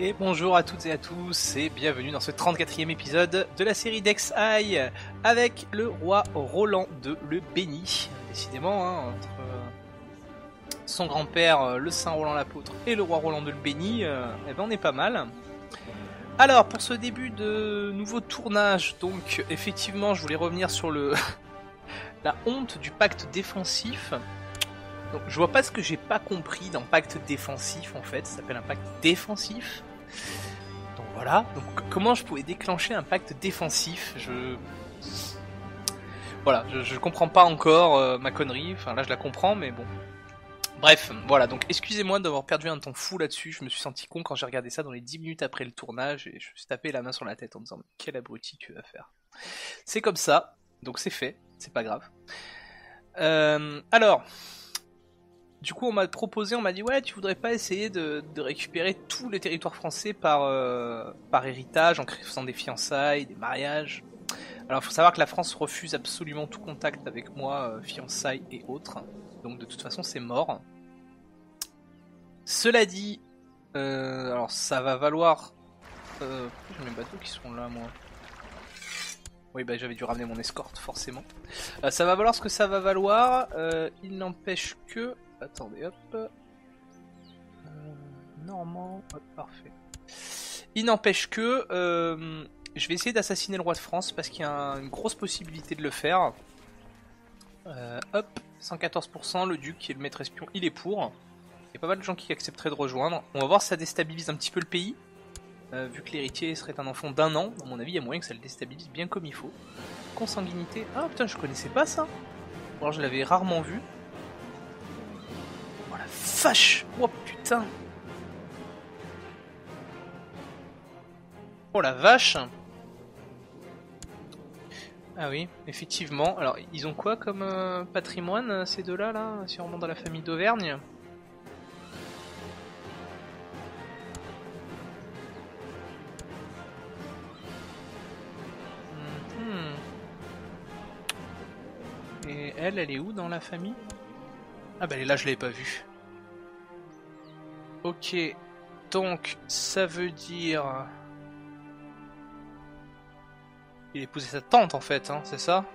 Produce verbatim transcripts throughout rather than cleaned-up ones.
Et bonjour à toutes et à tous et bienvenue dans ce trente-quatrième épisode de la série Dexaï avec le roi Roland de Le Béni. Décidément, hein, entre son grand-père, le Saint Roland l'Apôtre, et le roi Roland de Le Béni, euh, eh ben on est pas mal. Alors, pour ce début de nouveau tournage, donc effectivement, je voulais revenir sur le la honte du pacte défensif. Donc, je vois pas ce que j'ai pas compris dans pacte défensif en fait, ça s'appelle un pacte défensif. Donc voilà, donc comment je pouvais déclencher un pacte défensif, je... Voilà, je, je comprends pas encore euh, ma connerie, enfin là je la comprends mais bon. Bref, voilà, donc excusez-moi d'avoir perdu un temps fou là-dessus, je me suis senti con quand j'ai regardé ça dans les dix minutes après le tournage et je me suis tapé la main sur la tête en me disant « Quel abruti tu vas faire ?» C'est comme ça, donc c'est fait, c'est pas grave. Euh, alors... Du coup, on m'a proposé, on m'a dit ouais, tu voudrais pas essayer de, de récupérer tous les territoires français par euh, par héritage, en faisant des fiançailles, des mariages. Alors, il faut savoir que la France refuse absolument tout contact avec moi, euh, fiançailles et autres. Donc, de toute façon, c'est mort. Cela dit, euh, alors ça va valoir. Euh, pourquoi j'ai mes bateaux qui sont là, moi? Oui, bah j'avais dû ramener mon escorte, forcément. Euh, ça va valoir ce que ça va valoir. Euh, il n'empêche que. Attendez, hop. Euh, Normand, hop, parfait. Il n'empêche que euh, je vais essayer d'assassiner le roi de France parce qu'il y a un, une grosse possibilité de le faire. Euh, hop, cent quatorze pour cent, le duc qui est le maître espion, il est pour. Il y a pas mal de gens qui accepteraient de rejoindre. On va voir si ça déstabilise un petit peu le pays. Euh, vu que l'héritier serait un enfant d'un an, à mon avis, il y a moyen que ça le déstabilise bien comme il faut. Consanguinité. Ah putain, je connaissais pas ça. Alors je l'avais rarement vu. Oh la vache! Oh putain! Oh la vache! Ah oui, effectivement. Alors, ils ont quoi comme euh, patrimoine, ces deux-là, là, si on remonte dans la famille d'Auvergne? Mm-hmm. Et elle, elle est où dans la famille? Ah bah elle est là, je l'avais pas vue. Ok, donc ça veut dire... Il a épousé sa tante en fait, hein, c'est ça?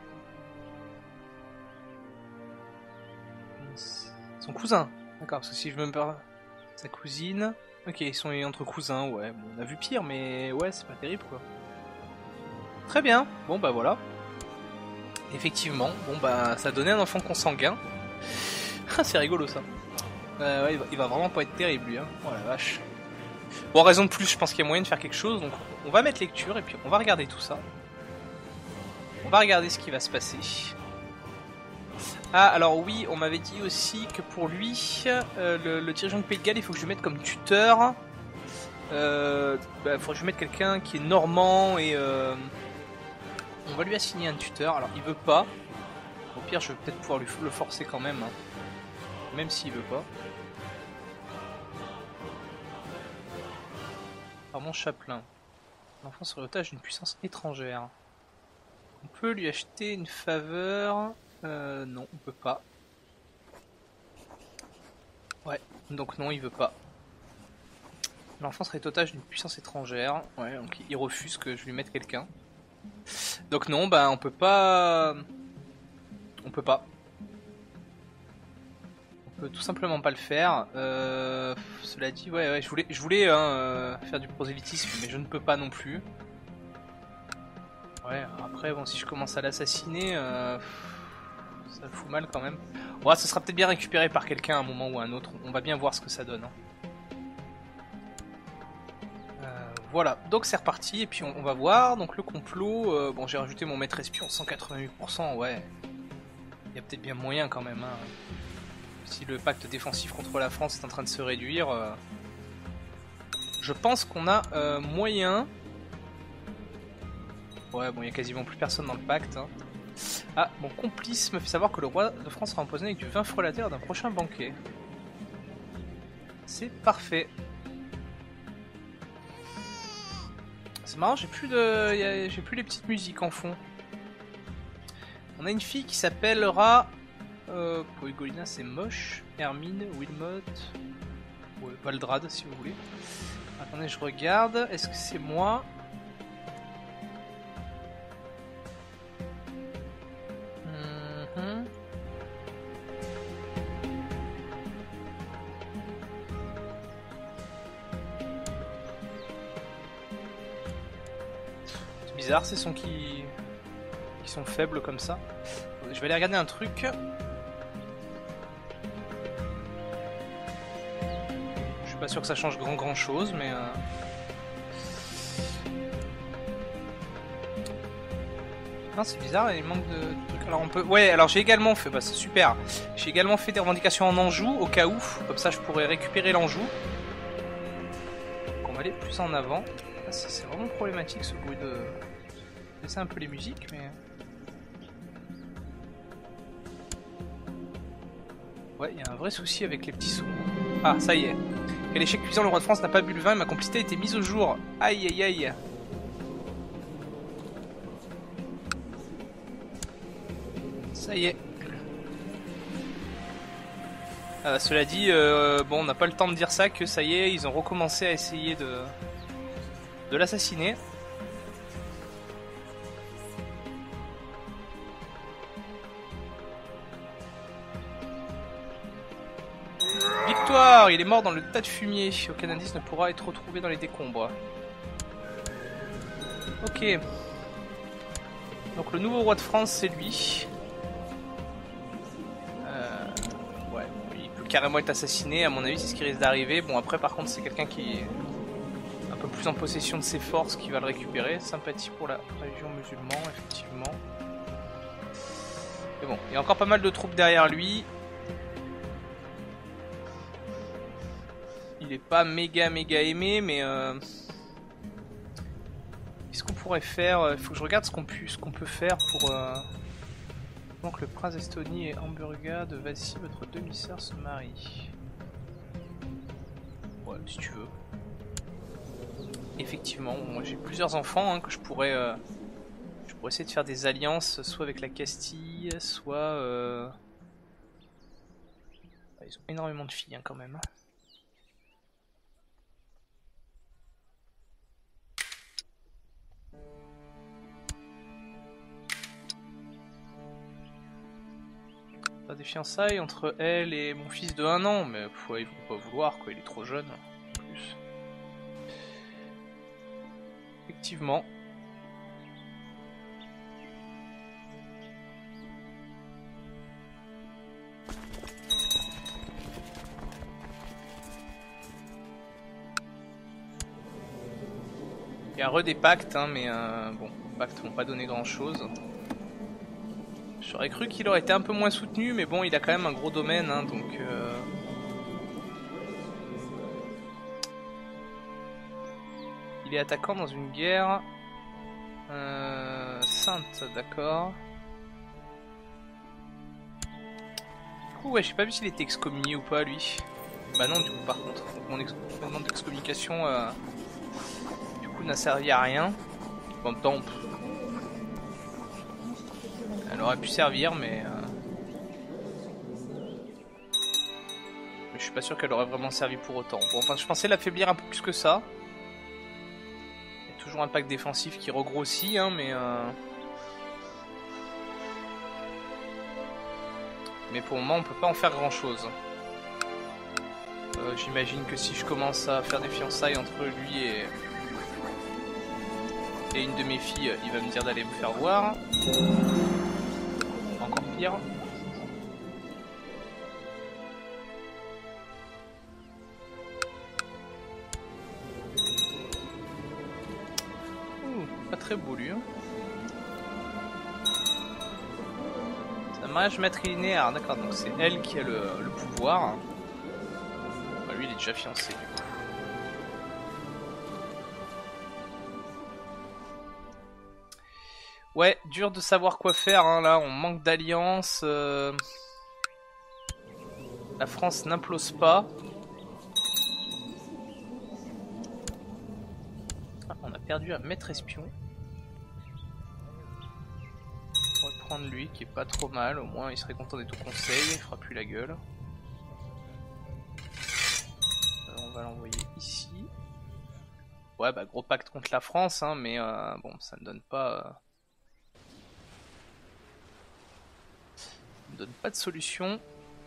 Son cousin. D'accord, parce que si je me parle... Sa cousine... Ok, ils sont entre cousins, ouais. Bon, on a vu pire, mais ouais, c'est pas terrible quoi. Très bien, bon bah voilà. Effectivement, bon bah ça donnait un enfant consanguin. C'est rigolo ça. Euh, ouais, il va, il va vraiment pas être terrible lui, hein. Oh la vache. Bon, raison de plus, je pense qu'il y a moyen de faire quelque chose, donc on va mettre lecture et puis on va regarder tout ça. On va regarder ce qui va se passer. Ah, alors oui, on m'avait dit aussi que pour lui, euh, le, le dirigeant de Pays de Galles, il faut que je lui mette comme tuteur. Euh, bah, il faut que je lui mette quelqu'un qui est normand et... Euh, on va lui assigner un tuteur, alors il veut pas. Au pire, je vais peut-être pouvoir lui le forcer quand même, hein. Même s'il veut pas. Par mon chapelain. L'enfant serait otage d'une puissance étrangère. On peut lui acheter une faveur. Euh, non, on peut pas. Ouais, donc non, il veut pas. L'enfant serait otage d'une puissance étrangère. Ouais, donc il refuse que je lui mette quelqu'un. Donc non, bah on peut pas... On peut pas. On peut tout simplement pas le faire. Euh, cela dit, ouais, ouais, je voulais, je voulais hein, euh, faire du prosélytisme, mais je ne peux pas non plus. Ouais, après, bon, si je commence à l'assassiner, euh, ça me fout mal quand même. Ouais, ce sera peut-être bien récupéré par quelqu'un à un moment ou à un autre. On va bien voir ce que ça donne. Hein. Euh, voilà, donc c'est reparti, et puis on, on va voir. Donc le complot, euh, bon, j'ai rajouté mon maître espion, cent quatre-vingt-huit pour cent, ouais. Il y a peut-être bien moyen quand même, hein. Si le pacte défensif contre la France est en train de se réduire, euh, je pense qu'on a euh, moyen. Ouais, bon, il y a quasiment plus personne dans le pacte. Hein. Ah, mon complice me fait savoir que le roi de France sera empoisonné avec du vin frelaté lors d'un prochain banquet. C'est parfait. C'est marrant, j'ai plus de, j'ai plus les petites musiques en fond. On a une fille qui s'appellera. Euh, Poégolina, c'est moche. Hermine, Wilmot, ouais, Valdrad si vous voulez. Attendez, je regarde. Est-ce que c'est moi? Mmh. C'est bizarre ces sons qui... qui sont faibles comme ça. Je vais aller regarder un truc. Je suis pas sûr que ça change grand grand chose, mais... Euh... Non, c'est bizarre, il manque de trucs. Alors on peut... Ouais, alors j'ai également fait... Bah c'est super. J'ai également fait des revendications en Anjou, au cas où. Comme ça je pourrais récupérer l'Anjou. Donc on va aller plus en avant. Ah, c'est vraiment problématique ce bruit de... Laisser un peu les musiques, mais... Ouais, il y a un vrai souci avec les petits sons. Ah, ça y est. Quel échec cuisant, le roi de France n'a pas bu le vin et ma complicité a été mise au jour. Aïe aïe aïe. Ça y est. Euh, cela dit, euh, bon, on n'a pas le temps de dire ça, que ça y est, ils ont recommencé à essayer de, de l'assassiner. Victoire, il est mort dans le tas de fumier. Aucun indice ne pourra être retrouvé dans les décombres. Ok. Donc le nouveau roi de France, c'est lui. Euh, ouais, il peut carrément être assassiné, à mon avis, c'est ce qui risque d'arriver. Bon, après, par contre, c'est quelqu'un qui est un peu plus en possession de ses forces qui va le récupérer. Sympathie pour la région musulmane, effectivement. Mais bon, il y a encore pas mal de troupes derrière lui. Il est pas méga méga aimé, mais euh... qu'est-ce qu'on pourrait faire? Il faut que je regarde ce qu'on pu... qu'on peut faire pour... Euh... Donc le prince d'Estonie et Hamburga de Vassy, votre demi-sœur se marie. Ouais, si tu veux. Effectivement, moi j'ai plusieurs enfants hein, que je pourrais... Euh... Je pourrais essayer de faire des alliances, soit avec la Castille, soit... Euh... Ils ont énormément de filles hein, quand même. Des fiançailles entre elle et mon fils de un an, mais pff, ouais, ils vont pas vouloir quoi, il est trop jeune en plus. Effectivement. Il y a re des pactes, hein, mais euh, bon, les pactes vont pas donner grand chose. J'aurais cru qu'il aurait été un peu moins soutenu, mais bon, il a quand même un gros domaine, hein, donc... Euh... Il est attaquant dans une guerre... Euh... Sainte, d'accord. Du coup, ouais, je sais pas vu s'il était excommunié ou pas, lui. Bah non, du coup, par contre. Donc, mon ex... demande d'excommunication, euh... du coup, n'a servi à rien. En même temps, on... Elle aurait pu servir, mais... Euh... mais je suis pas sûr qu'elle aurait vraiment servi pour autant. Bon, enfin, je pensais l'affaiblir un peu plus que ça. Il y a toujours un pack défensif qui regrossit, hein, mais... Euh... Mais pour le moment, on peut pas en faire grand-chose. Euh, J'imagine que si je commence à faire des fiançailles entre lui et... et une de mes filles, il va me dire d'aller me faire voir. Encore pire. Ouh, pas très beau lui. Hein. C'est un mariage matrilinéaire, d'accord, donc c'est elle qui a le, le pouvoir. Bah, lui il est déjà fiancé du coup. Ouais, dur de savoir quoi faire, hein, là, on manque d'alliance. Euh... La France n'implose pas. Ah, on a perdu un maître espion. On va prendre lui, qui est pas trop mal, au moins il serait content d'être au conseil, il fera plus la gueule. Euh, on va l'envoyer ici. Ouais, bah gros pacte contre la France, hein, mais euh, bon, ça ne donne pas... Euh... ça ne donne pas de solution.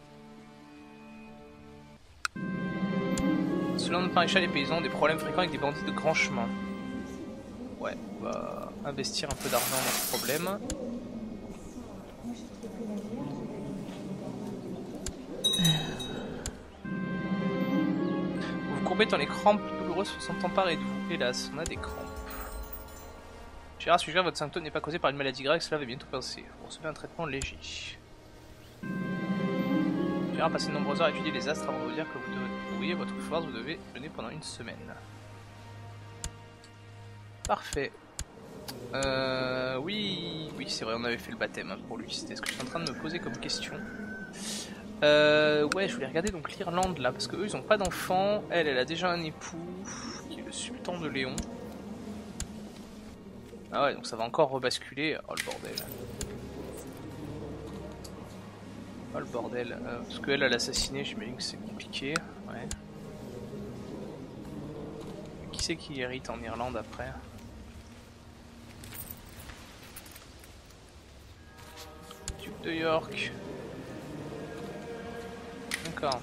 Selon notre maréchal, les paysans ont des problèmes fréquents avec des bandits de grand chemin. Ouais, on va investir un peu d'argent dans ce problème. Vous vous courbez dans les crampes douloureuses se sont emparées de vous. Hélas, on a des crampes. Gérard suggère votre symptôme n'est pas causé par une maladie grave, cela va bientôt passer. Vous recevez un traitement léger. Gérard a passé de nombreuses heures à étudier les astres avant de vous dire que vous devriez votre force, vous devez jeûner pendant une semaine. Parfait. Euh, oui, oui, c'est vrai, on avait fait le baptême pour lui. C'était ce que je suis en train de me poser comme question. Euh, ouais, je voulais regarder donc l'Irlande là, parce que eux ils ont pas d'enfants. Elle, elle a déjà un époux qui est le sultan de Léon. Ah ouais, donc ça va encore rebasculer. Oh le bordel. Oh le bordel. Euh, parce qu'elle, elle a assassiné, j'imagine que c'est compliqué. Ouais. Qui c'est qui hérite en Irlande après? Duc de York. D'accord.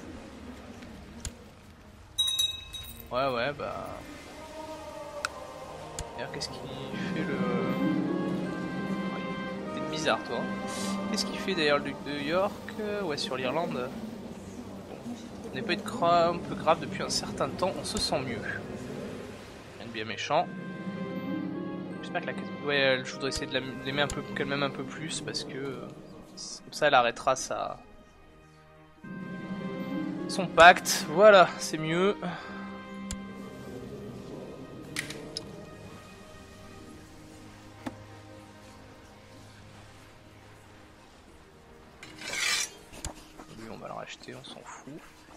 Ouais, ouais, bah... D'ailleurs, qu'est-ce qui fait le... Ouais, t'es bizarre, toi. Qu'est-ce qui fait d'ailleurs le duc de York? Ouais, sur l'Irlande. Bon. On n'est pas eu de crame un peu grave depuis un certain temps, on se sent mieux. Rien de bien méchant. J'espère que la... Ouais, je voudrais essayer de l'aimer un peu, qu'elle m'aime un peu plus, parce que... Comme ça, elle arrêtera sa... son pacte. Voilà, c'est mieux. Lui, on va le racheter, on s'en fout.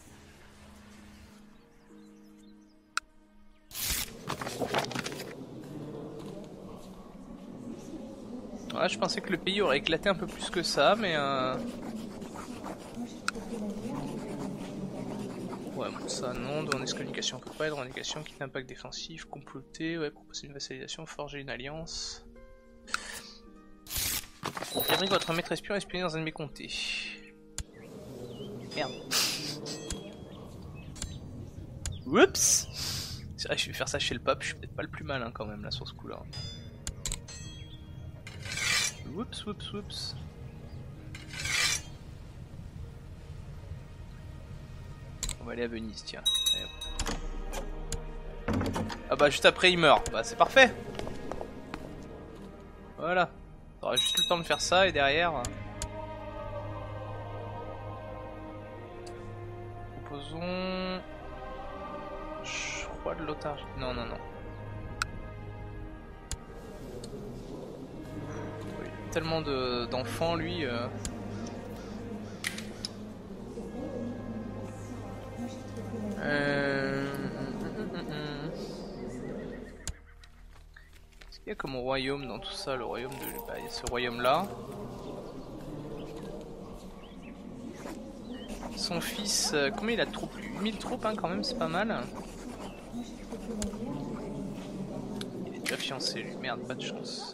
Ouais, je pensais que le pays aurait éclaté un peu plus que ça, mais... Euh... Ouais, bon, ça, non. Demandez ce communication peut pas être. Revendication, quitte impact défensif, comploter, ouais, proposer une vassalisation, forger une alliance. Fabrique votre maître espion, espionner dans un de mes comtés. Merde. Oups. C'est vrai que je vais faire ça chez le pape, je suis peut-être pas le plus malin quand même là sur ce coup là. Oups, oups, oups. On va aller à Venise, tiens. Ah bah juste après il meurt, bah c'est parfait. Voilà. On aura juste le temps de faire ça et derrière... Proposons... Je crois de l'otage. Non, non, non. Oui, tellement de d'enfants lui... Euh... Euh... Qu'est-ce qu'il y a comme royaume dans tout ça? Le royaume de... Bah, il y a ce royaume là. Son fils... Euh, combien il a de troupes? huit mille troupes hein, quand même, c'est pas mal. Il est déjà fiancé lui, merde, pas de chance.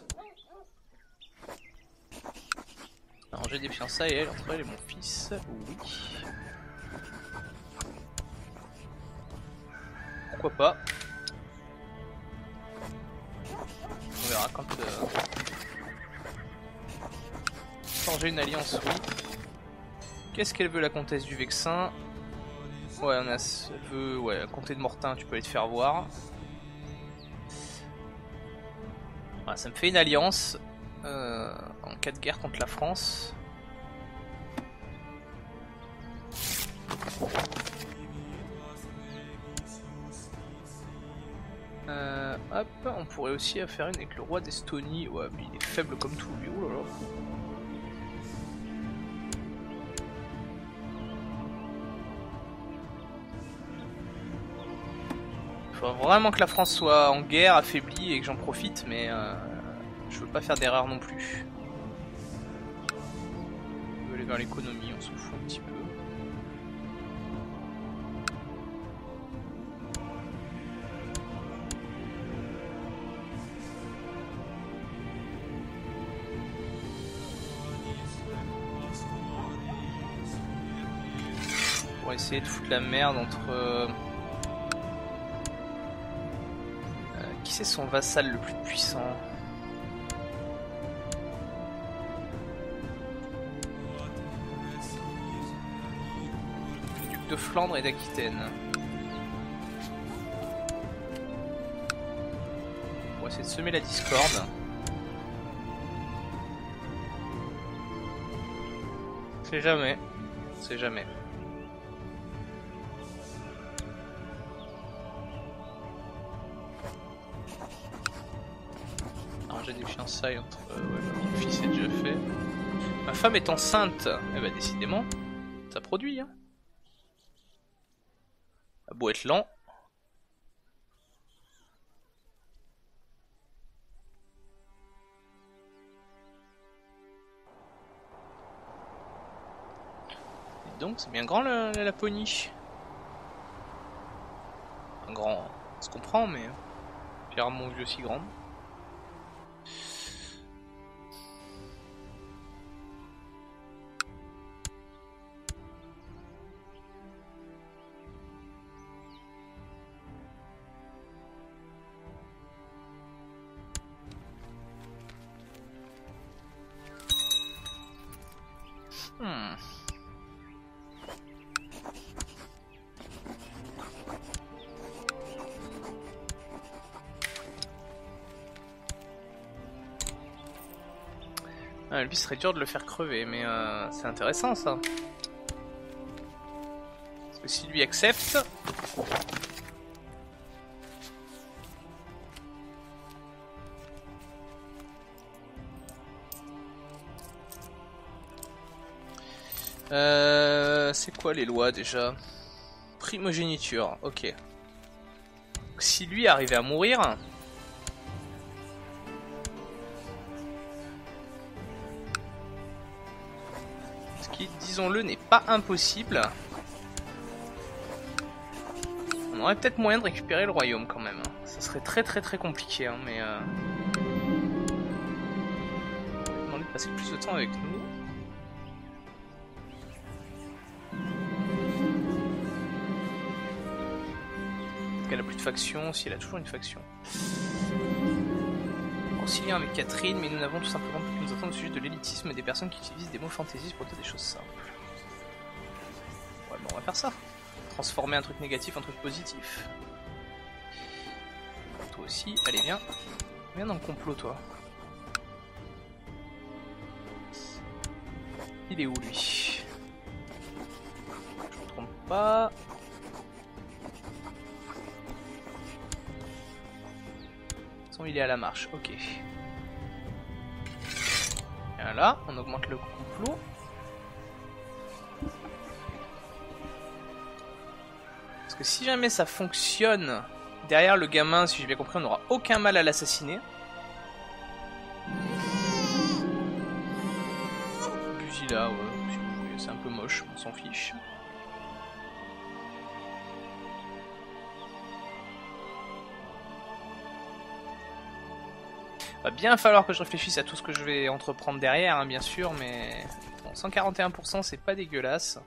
Alors j'ai des fiançailles elle, entre elle et mon fils, oui. Pourquoi pas? On verra quand... Euh... Changer une alliance, oui. Qu'est-ce qu'elle veut la comtesse du Vexin? Ouais, on a... elle veut... Ouais, comté de Mortain, tu peux aller te faire voir. Voilà, ça me fait une alliance euh, en cas de guerre contre la France. Euh, hop, on pourrait aussi faire une avec le roi d'Estonie. Ouais, mais il est faible comme tout lui. Oh là là. Il faut vraiment que la France soit en guerre, affaiblie et que j'en profite, mais euh, je veux pas faire d'erreur non plus. On veut aller vers l'économie, on s'en fout un petit peu. pour essayer de foutre la merde entre... Euh... Euh, qui c'est son vassal le plus puissant? Le duc de Flandre et d'Aquitaine. On va essayer de semer la discorde. C'est jamais. C'est jamais. Alors j'ai des fiançailles entre... Euh, ouais, mon fils est déjà fait. Ma femme est enceinte. Eh ben décidément, ça produit. Hein. Ça a beau être lent. Donc c'est bien grand la, la Laponie. Un grand, on se comprend, mais j'ai rarement vu aussi grande. Hmm. Ah, lui serait dur de le faire crever, mais euh, c'est intéressant ça. Parce que s'il lui accepte... Euh, c'est quoi les lois déjà? Primogéniture, ok. Si lui arrivait à mourir... Ce qui, disons-le, n'est pas impossible. On aurait peut-être moyen de récupérer le royaume quand même. Ça serait très très très compliqué, hein, mais... Euh... On va demander de passer plus de temps avec nous. Elle a plus de faction, si elle a toujours une faction. Concilier avec Catherine, mais nous n'avons tout simplement plus nous attendre au sujet de l'élitisme et des personnes qui utilisent des mots fantaisistes pour dire des choses simples. Ouais, bon, on va faire ça. Transformer un truc négatif en truc positif. Toi aussi, allez, viens. Viens dans le complot, toi. Il est où, lui? Je me trompe pas. Il est à la marche, ok. Et là, on augmente le complot. Parce que si jamais ça fonctionne, derrière le gamin, si j'ai bien compris, on n'aura aucun mal à l'assassiner. Busila, ouais, si vous voulez, c'est un peu moche, on s'en fiche. Va bien falloir que je réfléchisse à tout ce que je vais entreprendre derrière, hein, bien sûr, mais bon, cent quarante et un pour cent c'est pas dégueulasse.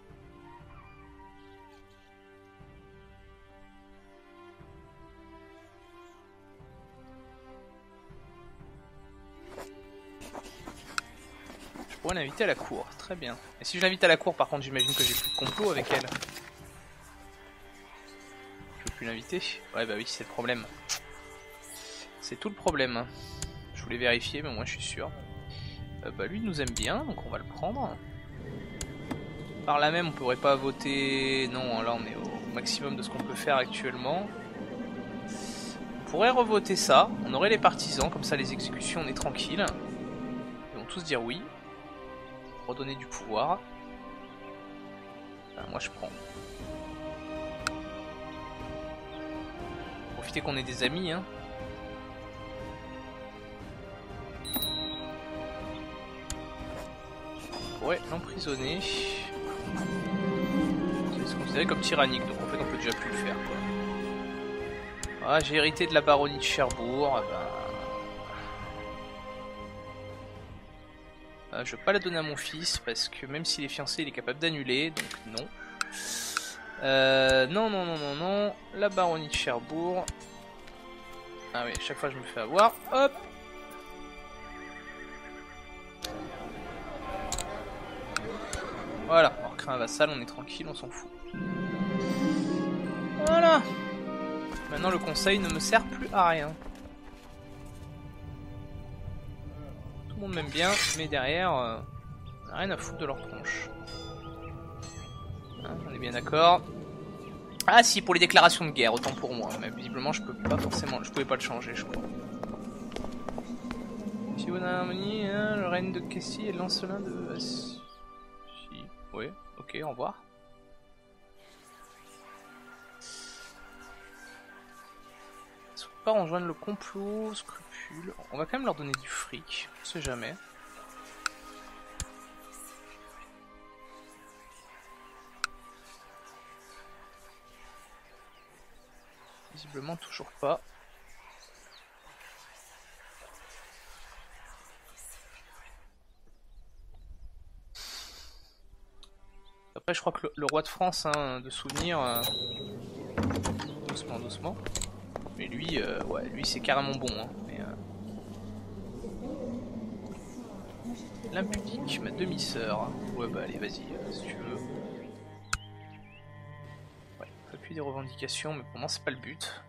Je pourrais l'inviter à la cour, très bien. Et si je l'invite à la cour, par contre, j'imagine que j'ai plus de complot avec elle. Je peux plus l'inviter? Ouais, bah oui, c'est le problème. C'est tout le problème. Je voulais vérifier, mais moi je suis sûr. Euh, bah lui il nous aime bien, donc on va le prendre. Par là même on pourrait pas voter... Non, là on est au maximum de ce qu'on peut faire actuellement. On pourrait revoter ça, on aurait les partisans, comme ça les exécutions on est tranquille. Ils vont tous dire oui. Redonner du pouvoir. Enfin, moi je prends. Profitez qu'on ait des amis, hein. Ouais, l'emprisonner. C'est considéré comme tyrannique, donc en fait on peut déjà plus le faire, quoi. Ah, j'ai hérité de la baronnie de Cherbourg, eh ben... ah, je vais pas la donner à mon fils, parce que même s'il est fiancé, il est capable d'annuler, donc non. Euh, non, non, non, non, non. La baronnie de Cherbourg. Ah oui, chaque fois je me fais avoir. Hop. Voilà, on recrée un vassal, on est tranquille, on s'en fout. Voilà. Maintenant le conseil ne me sert plus à rien. Tout le monde m'aime bien, mais derrière, euh, on a rien à foutre de leur tronche. Hein, on est bien d'accord. Ah si, pour les déclarations de guerre, autant pour moi. Mais visiblement je peux pas forcément, je pouvais pas le changer, je crois. Si vous avez harmonie, hein, le règne de Cassie et l'Ancelin de... Si. Oui, ok, au revoir. Est-ce qu'on peut pas rejoindre le complot, scrupule? On va quand même leur donner du fric, on sait jamais. Visiblement toujours pas. Après je crois que le, le roi de France, hein, de souvenir, euh... doucement, doucement. Mais lui, euh, ouais, lui c'est carrément bon. Hein, mais, euh... L'impudique, ma demi-sœur. Ouais bah allez vas-y, euh, si tu veux. Ouais, appuyer des revendications, mais pour moi c'est pas le but.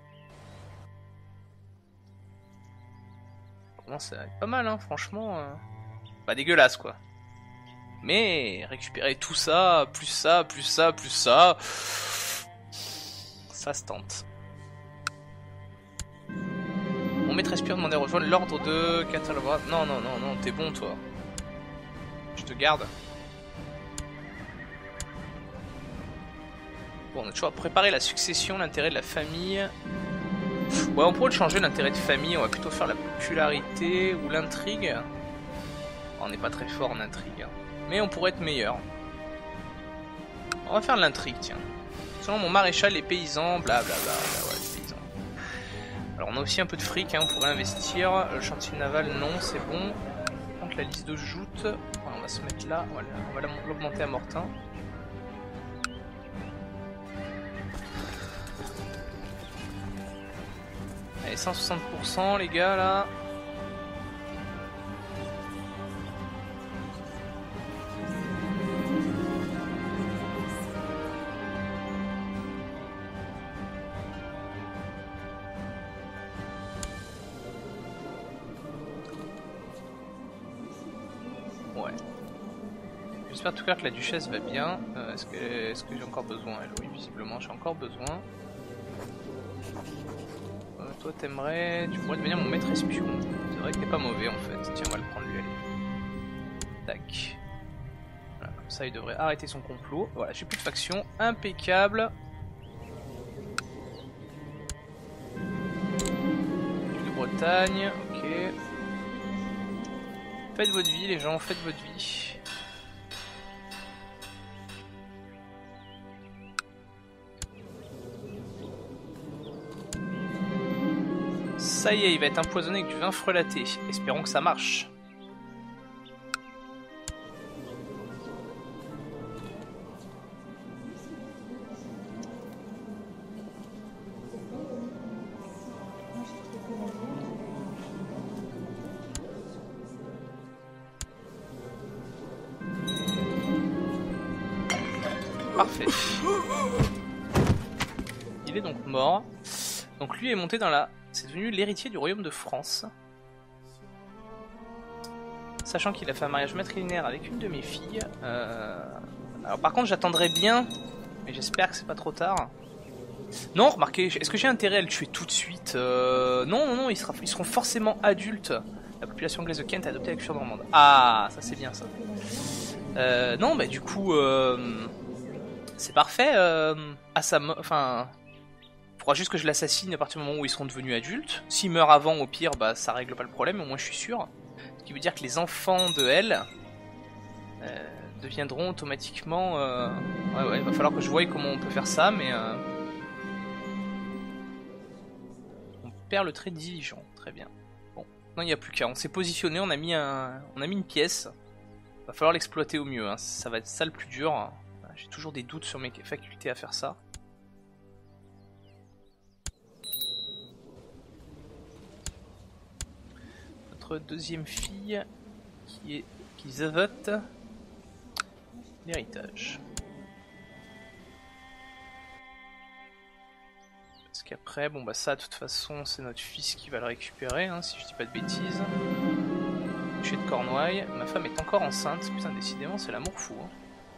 Pour moi ça va être pas mal, hein, franchement. Euh... Pas dégueulasse quoi. Mais récupérer tout ça, plus ça, plus ça, plus ça, ça se tente. Mon maître espion demandait à rejoindre l'ordre de Catalograt. Non, non, non, non, t'es bon toi. Je te garde. Bon, on a toujours à préparer la succession, l'intérêt de la famille. Ouais, on pourrait le changer, l'intérêt de famille. On va plutôt faire la popularité ou l'intrigue. On n'est pas très fort en intrigue. Mais on pourrait être meilleur. On va faire l'intrigue, tiens. Selon mon maréchal, les paysans, blablabla. Bla, bla, ouais, les paysans. Alors on a aussi un peu de fric, hein, on pourrait investir. Le chantier naval, non, c'est bon. Par contre, la liste de joutes, on va se mettre là. Voilà, on va l'augmenter à Mortain. Allez, cent soixante pour cent les gars là. J'espère en tout cas que la duchesse va bien. Euh, Est-ce que, est-ce que j'ai encore besoin elle? Oui, visiblement j'ai encore besoin. Euh, toi t'aimerais... Tu pourrais devenir mon maître espion. C'est vrai que t'es pas mauvais en fait. Tiens, on va le prendre lui, allez. Tac. Voilà, comme ça il devrait arrêter son complot. Voilà, j'ai plus de faction. Impeccable. De Bretagne, ok. Faites votre vie les gens, faites votre vie. Ça y est, il va être empoisonné avec du vin frelaté. Espérons que ça marche. Parfait. Il est donc mort. Donc lui est monté dans la... C'est devenu l'héritier du royaume de France. Sachant qu'il a fait un mariage matrilinéaire avec une de mes filles. Euh... Alors par contre j'attendrai bien, mais j'espère que c'est pas trop tard. Non, remarquez, est-ce que j'ai intérêt à le tuer tout de suite? euh... Non, non, non, ils, sera... ils seront forcément adultes. La population anglaise de Kent a adopté la culture normande. Ah, ça c'est bien ça. Euh... Non, bah du coup... Euh... C'est parfait. Euh... À sa... Enfin... Il faudra juste que je l'assassine à partir du moment où ils seront devenus adultes. S'ils meurent avant, au pire, bah ça règle pas le problème, au moins je suis sûr. Ce qui veut dire que les enfants de elle euh, deviendront automatiquement... Euh... Ouais, ouais, il va falloir que je voie comment on peut faire ça, mais... Euh... On perd le trait diligent, très bien. Bon, non, il n'y a plus qu'à. On s'est positionné, on a mis un... on a mis une pièce. Va falloir l'exploiter au mieux, hein. Ça va être ça le plus dur. Euh... J'ai toujours des doutes sur mes facultés à faire ça. Notre deuxième fille qui est qui zavote l'héritage. Parce qu'après, bon bah ça de toute façon c'est notre fils qui va le récupérer, hein, si je dis pas de bêtises. Duché de Cornouailles, ma femme est encore enceinte, putain décidément c'est l'amour fou. Hein.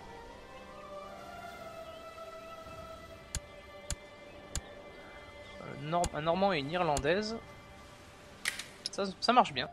Euh, Norm un Normand et une Irlandaise, ça, ça marche bien.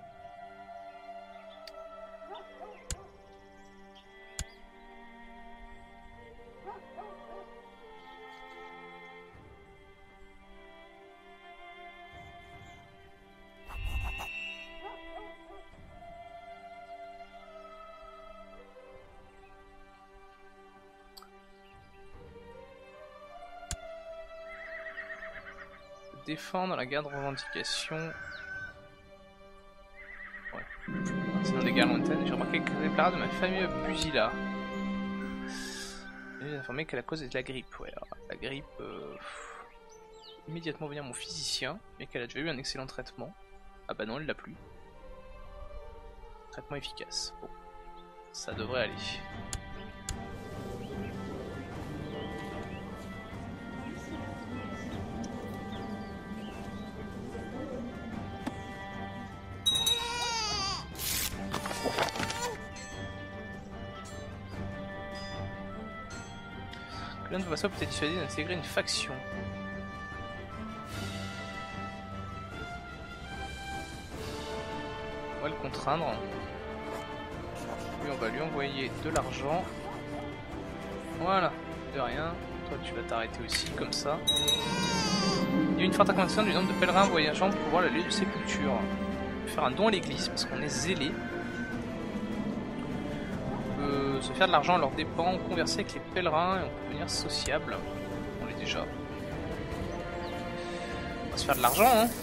Défendre la garde de revendication. Ouais. Sinon des guerres lointaines. J'ai remarqué que les parades de ma famille Busila. J'ai informé que la cause est de la grippe. Ouais, alors, la grippe. Euh... Immédiatement venir mon physicien, mais qu'elle a déjà eu un excellent traitement. Ah bah non, elle l'a plus. Traitement efficace. Bon, ça devrait aller. L'un de vos vassaux peut être dissuadé d'intégrer une faction. On va le contraindre. Lui, on va lui envoyer de l'argent. Voilà, de rien. Toi, tu vas t'arrêter aussi, comme ça. Il y a une forte augmentation du nombre de pèlerins voyageant pour voir le lieu de sépulture. On peut faire un don à l'église parce qu'on est zélé. Se faire de l'argent à leurs dépens, converser avec les pèlerins et on peut devenir sociable. On l'est déjà. On va se faire de l'argent, hein.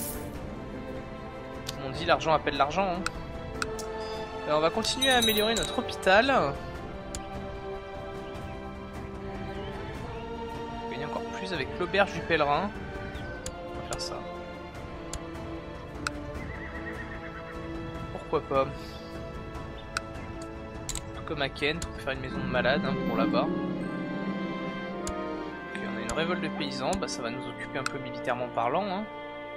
On dit l'argent appelle l'argent. Hein. Alors on va continuer à améliorer notre hôpital. On va gagner encore plus avec l'auberge du pèlerin. On va faire ça. Pourquoi pas? Comme à Kent, on peut faire une maison de malade hein, pour là-bas. Ok, on a une révolte de paysans, bah ça va nous occuper un peu militairement parlant. Hein.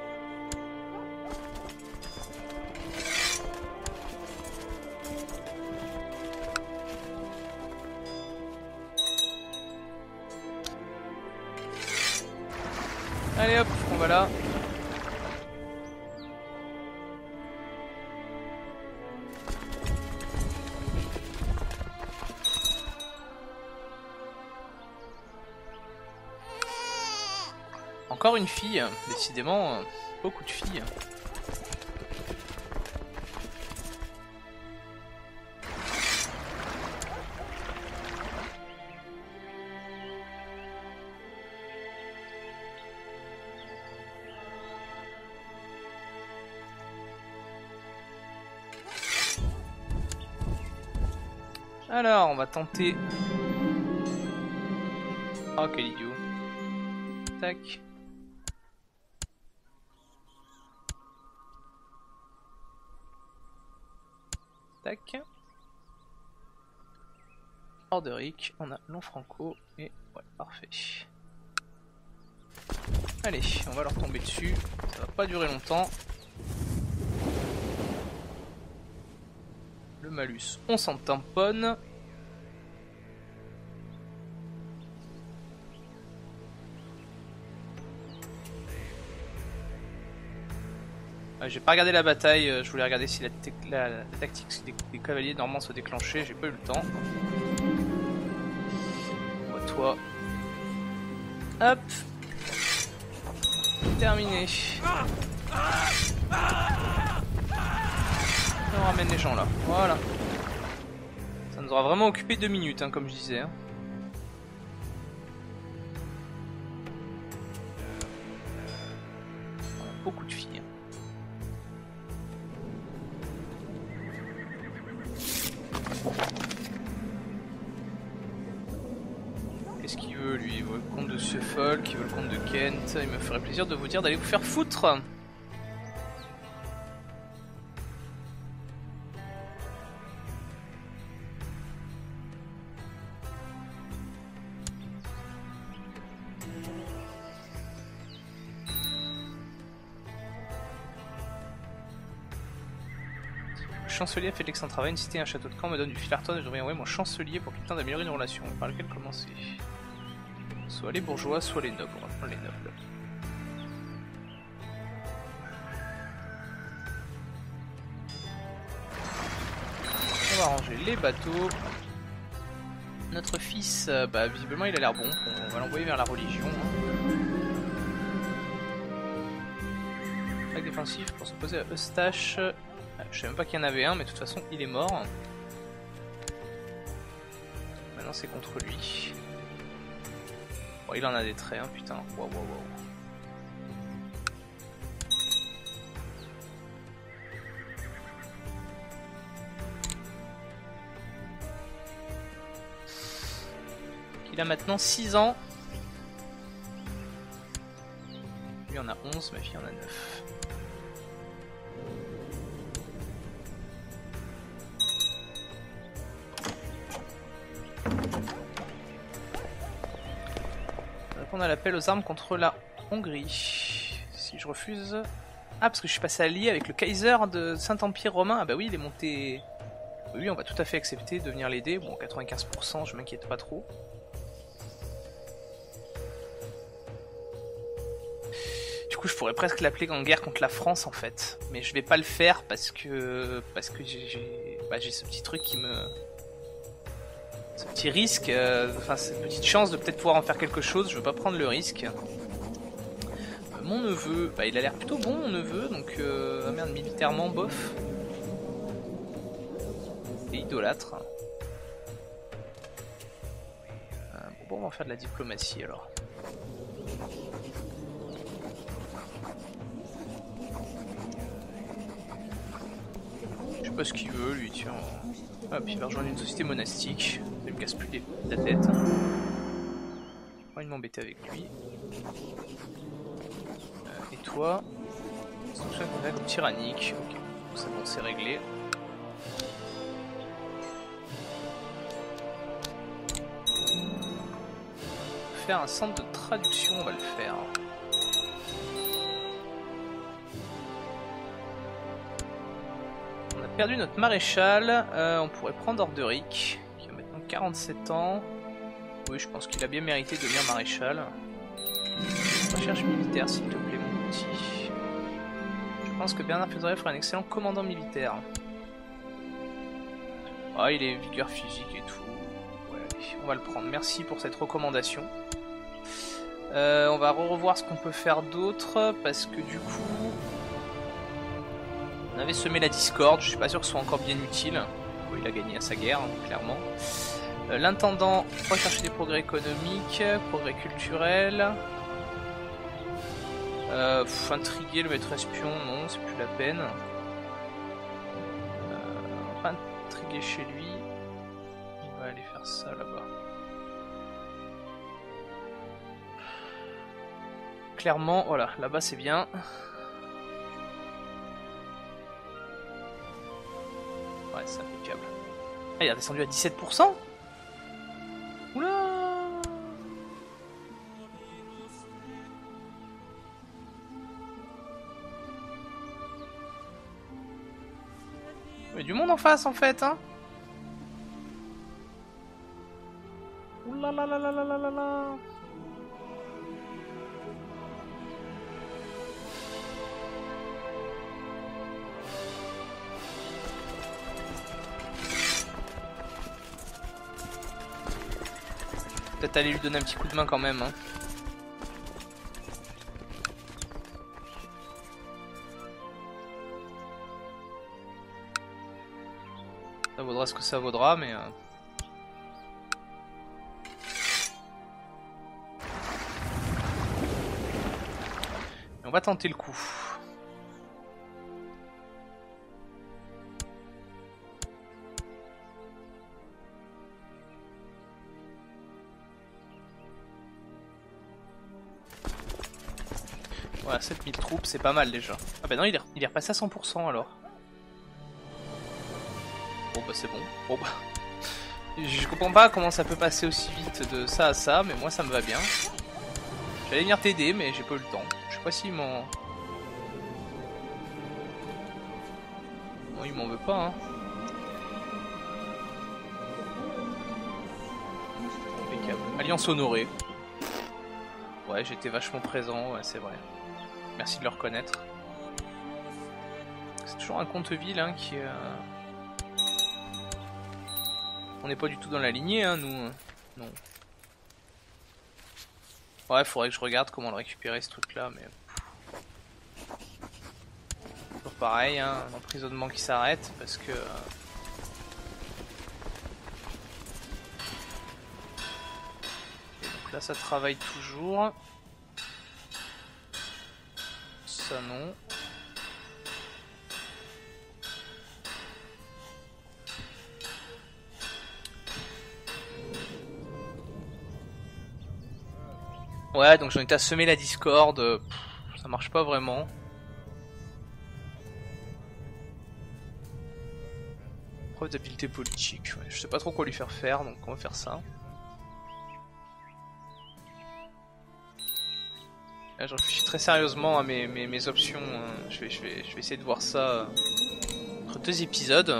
Allez hop, on va là. Encore une fille, décidément, beaucoup de filles. Alors, on va tenter... Oh, quel idiot. Tac. Tac. Orderic, on a Lanfranco et ouais, parfait. Allez, on va leur tomber dessus, ça va pas durer longtemps. Le malus, on s'en tamponne. Euh, j'ai pas regardé la bataille, euh, je voulais regarder si la, la, la tactique des, des cavaliers normands se déclenchait, j'ai pas eu le temps. Bon, toi. Hop. Terminé. On ramène les gens là, voilà. Ça nous aura vraiment occupé deux minutes, hein, comme je disais. Hein. Voilà, beaucoup de filles. qu'il veut lui? Il veut le compte de Suffolk, il veut le compte de Kent. Il me ferait plaisir de vous dire d'aller vous faire foutre. Le chancelier a fait de l'excellent travail, une cité et un château de camp me donne du fil à retordre et je devrais envoyer mon chancelier pour qu'il tente d'améliorer une relation. Par lequel commencer? Soit les bourgeois, soit les nobles. On va prendre les nobles. On va ranger les bateaux. Notre fils, bah visiblement il a l'air bon. On va l'envoyer vers la religion. Attaque défensif pour s'opposer à Eustache. Je sais même pas qu'il y en avait un, mais de toute façon il est mort. Maintenant c'est contre lui. Bon, il en a des traits, hein, putain. Waouh, waouh, waouh. Il a maintenant six ans. Lui en a onze, ma fille en a neuf. On a l'appel aux armes contre la Hongrie. Si je refuse... Ah, parce que je suis passé allié avec le Kaiser de Saint-Empire romain. Ah bah oui, il est monté... Oui, on va tout à fait accepter de venir l'aider. Bon, quatre-vingt-quinze pour cent, je m'inquiète pas trop. Du coup, je pourrais presque l'appeler en guerre contre la France, en fait. Mais je vais pas le faire parce que... Parce que j'ai... Bah, j'ai ce petit truc qui me... Ce petit risque, euh, enfin cette petite chance de peut-être pouvoir en faire quelque chose, je veux pas prendre le risque. Euh, mon neveu, bah il a l'air plutôt bon mon neveu, donc euh, ah merde, militairement bof. Et idolâtre. Euh, bon, bon, on va en faire de la diplomatie alors. Je sais pas ce qu'il veut lui, tiens. Hop, il va rejoindre une société monastique. Ça me casse plus les... la tête. J'ai pas envie de m'embêter avec lui. Euh, et toi, instruction de contact tyrannique. Ok, c'est bon, c'est réglé. Faire un centre de traduction, on va le faire. On a perdu notre maréchal. Euh, on pourrait prendre Orderic, qui a maintenant quarante-sept ans. Oui, je pense qu'il a bien mérité de devenir maréchal. Recherche militaire, s'il te plaît, mon petit. Je pense que Bernard Fédoré ferait un excellent commandant militaire. Ah, il est vigueur physique et tout. Ouais, allez, on va le prendre. Merci pour cette recommandation. Euh, on va revoir ce qu'on peut faire d'autre, parce que du coup... On avait semé la discorde, je suis pas sûr que ce soit encore bien utile. Bon, il a gagné à sa guerre, hein, clairement. Euh, L'intendant rechercher des progrès économiques, progrès culturels. Euh, pff, intriguer le maître espion, non, c'est plus la peine. Euh, on va intriguer chez lui. On va aller faire ça là-bas. Clairement, voilà, là-bas c'est bien. Ouais, c'est impeccable. Ah, il a descendu à dix-sept pour cent. Oula. Il y a du monde en face en fait, hein. Oula la la la la la la la. Peut-être aller lui donner un petit coup de main quand même, hein. Ça vaudra ce que ça vaudra, mais... Euh... On va tenter le coup. Ouais, sept mille troupes, c'est pas mal déjà. Ah bah non, il est, il est repassé à cent pour cent alors. Bon bah c'est bon. Bon bah... Je comprends pas comment ça peut passer aussi vite de ça à ça, mais moi ça me va bien. J'allais venir t'aider, mais j'ai pas eu le temps. Je sais pas s'il m'en... Bon, il m'en veut pas, hein. Impeccable. Alliance honorée. Ouais, j'étais vachement présent, ouais, c'est vrai. Merci de le reconnaître. C'est toujours un Comteville hein, qui... Euh... On n'est pas du tout dans la lignée, hein, nous. Non. Ouais, faudrait que je regarde comment le récupérer ce truc-là, mais... Toujours pareil, hein, un emprisonnement qui s'arrête, parce que... Et donc là, ça travaille toujours. Ça, non. Ouais, donc j'en étais à semer la discorde, pff, ça marche pas vraiment. Preuve d'habileté politique, ouais. Je sais pas trop quoi lui faire faire, donc on va faire ça. Là, je réfléchis très sérieusement à mes, mes, mes options, hein. je, vais, je, vais, je vais essayer de voir ça entre deux épisodes.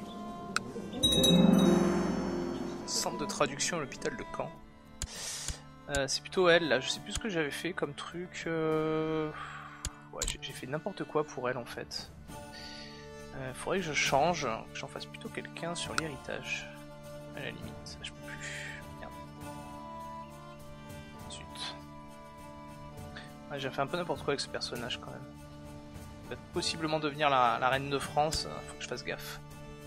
Centre de traduction à l'hôpital de Caen. Euh, c'est plutôt elle là, je sais plus ce que j'avais fait comme truc. Euh... Ouais, j'ai fait n'importe quoi pour elle en fait. Euh, faudrait que je change, que j'en fasse plutôt quelqu'un sur l'héritage. À la limite, ça je peux plus. Merde. Zut. Ouais, j'ai fait un peu n'importe quoi avec ce personnage quand même. Il va possiblement devenir la, la reine de France, faut que je fasse gaffe.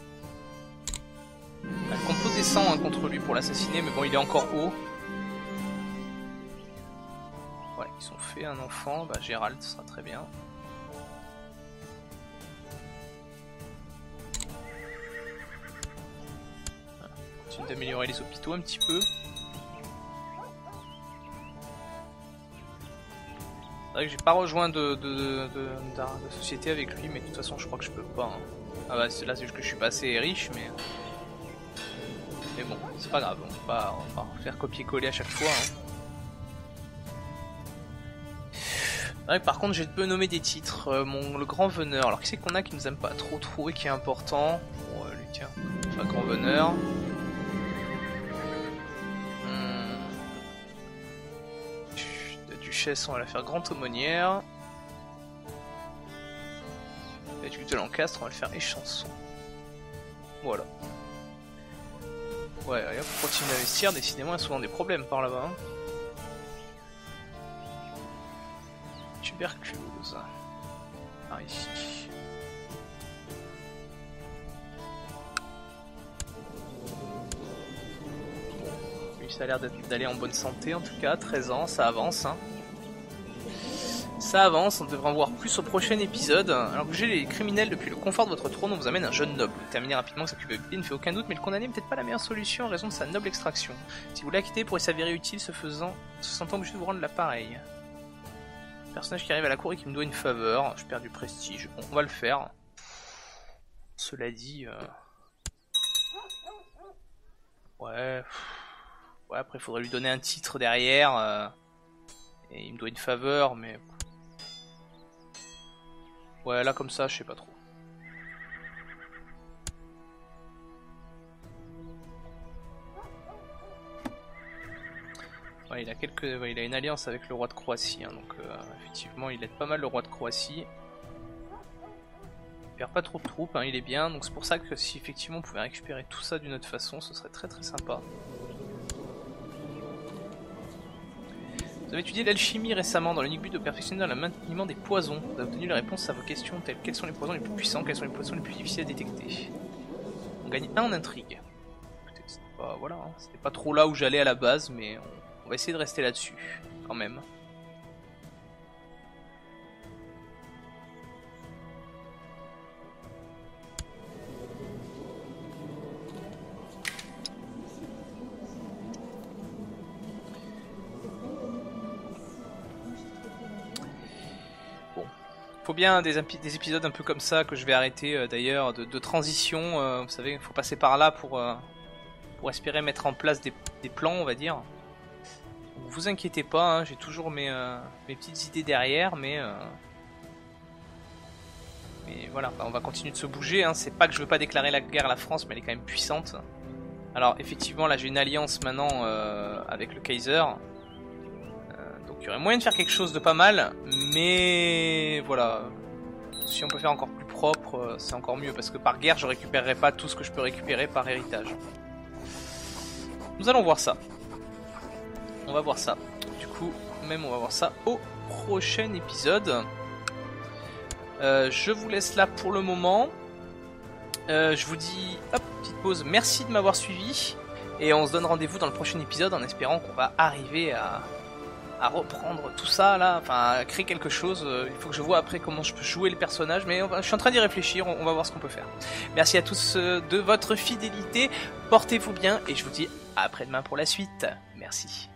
Le complot descend hein, contre lui pour l'assassiner, mais bon il est encore haut. Ouais, ils ont fait un enfant, bah Gérald sera très bien. Voilà. Continue d'améliorer les hôpitaux un petit peu. C'est vrai que j'ai pas rejoint de, de, de, de, de société avec lui, mais de toute façon je crois que je peux pas. Hein. Ah bah là c'est juste que je suis pas assez riche, mais... Mais bon, c'est pas grave, on va pas, on va pas faire copier-coller à chaque fois. Hein. Ouais, par contre, j'ai peu nommé des titres. Euh, mon, le grand veneur. Alors, qui c'est qu'on a qui nous aime pas trop trop et qui est important? Bon, euh, lui, tiens. Enfin, grand veneur. Hum. La duchesse, on va la faire grande aumônière. La duc de Lancastre, on va le faire échanson. Voilà. Ouais, allez, faut continuer d'investir. Décidément, il y a souvent des problèmes par là-bas. Hein. Tuberculose. Par ici. Lui, ça a l'air d'aller en bonne santé en tout cas. treize ans, ça avance. Hein. Ça avance, on devrait en voir plus au prochain épisode. Alors que j'ai les criminels depuis le confort de votre trône, on vous amène un jeune noble. Terminer rapidement sa culpabilité ne fait aucun doute, mais le condamné n'est peut-être pas la meilleure solution en raison de sa noble extraction. Si vous l'acquittez, pourrait s'avérer utile, se faisant, se sentant obligé de vous rendre l'appareil. Personnage qui arrive à la cour et qui me doit une faveur. Je perds du prestige. Bon, on va le faire. Cela dit... Euh... Ouais... Ouais, après il faudrait lui donner un titre derrière. Euh... Et il me doit une faveur, mais... Ouais, là comme ça, je sais pas trop. Ouais, il a quelques, ouais, il a une alliance avec le roi de Croatie, hein, donc euh, effectivement il aide pas mal le roi de Croatie. Il perd pas trop de troupes, hein, il est bien, donc c'est pour ça que si effectivement on pouvait récupérer tout ça d'une autre façon, ce serait très très sympa. Vous avez étudié l'alchimie récemment dans l'unique but de perfectionner le mainteniment des poisons. Vous avez obtenu la réponse à vos questions telles quels sont les poisons les plus puissants, quels sont les poisons les plus difficiles à détecter. On gagne un en intrigue. Écoutez, c'était pas, voilà, hein, c'était pas trop là où j'allais à la base, mais on... On va essayer de rester là-dessus, quand même. faut bien des, des épisodes un peu comme ça que je vais arrêter euh, d'ailleurs, de, de transition. Euh, vous savez, il faut passer par là pour, euh, pour espérer mettre en place des, des plans, on va dire. Donc, vous inquiétez pas, hein, j'ai toujours mes, euh, mes petites idées derrière, mais... Euh, mais voilà, bah, on va continuer de se bouger. Hein. C'est pas que je veux pas déclarer la guerre à la France, mais elle est quand même puissante. Alors effectivement, là j'ai une alliance maintenant euh, avec le Kaiser. Euh, donc il y aurait moyen de faire quelque chose de pas mal, mais voilà. Si on peut faire encore plus propre, euh, c'est encore mieux, parce que par guerre, je récupérerai pas tout ce que je peux récupérer par héritage. Nous allons voir ça. On va voir ça. Du coup, même on va voir ça au prochain épisode. Euh, je vous laisse là pour le moment. Euh, je vous dis, hop, petite pause. Merci de m'avoir suivi. Et on se donne rendez-vous dans le prochain épisode en espérant qu'on va arriver à, à reprendre tout ça là. Enfin, à créer quelque chose. Il faut que je vois après comment je peux jouer le personnage. Mais on va, je suis en train d'y réfléchir. On, on va voir ce qu'on peut faire. Merci à tous de votre fidélité. Portez-vous bien. Et je vous dis à après-demain pour la suite. Merci.